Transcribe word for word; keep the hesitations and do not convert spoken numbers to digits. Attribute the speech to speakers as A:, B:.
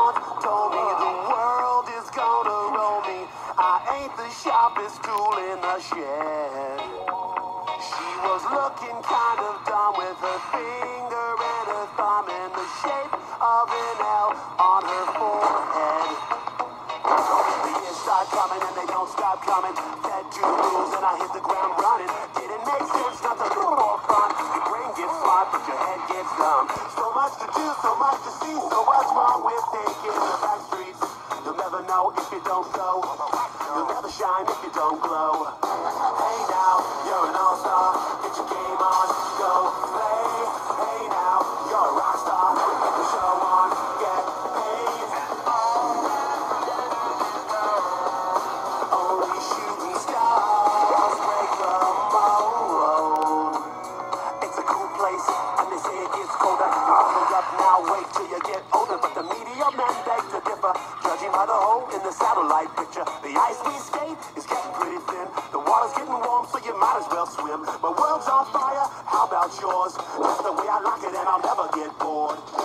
A: Told me the world is gonna roll me. I ain't the sharpest tool in the shed. She was looking kind of dumb with her finger and her thumb in the shape of an L on her forehead. The years start coming and they don't stop coming. Fed two rules and I hit the ground running. Didn't make sense not to do more fun. Your brain gets smart but your head gets dumb. So much to do, so much to see. So what's wrong with taking the back streets? You'll never know if you don't go. You'll never shine if you don't glow. Hey now, you're an all-star. Get your game on, go play. Hey now, you're a rock star. Get the show on, get paid. Only shooting stars break the mold. It's a cool place, and they say it gets colder. You hold up now, wait till you get older. But the media men beg to differ, judging by the hole in the satellite picture. The ice we skate is getting pretty thin. The water's getting warm, so you might as well swim. My world's on fire, how about yours? That's the way I like it, and I'll never get bored.